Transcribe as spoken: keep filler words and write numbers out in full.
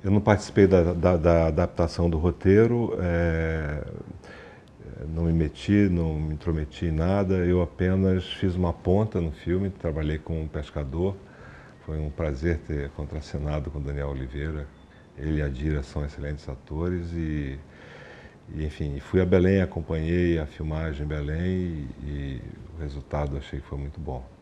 Eu não participei da, da, da adaptação do roteiro, é, não me meti, não me intrometi em nada, eu apenas fiz uma ponta no filme, trabalhei com um pescador. Foi um prazer ter contracenado com o Daniel Oliveira. Ele e a Dira são excelentes atores e, e enfim, fui a Belém, acompanhei a filmagem em Belém e, e o resultado achei que foi muito bom.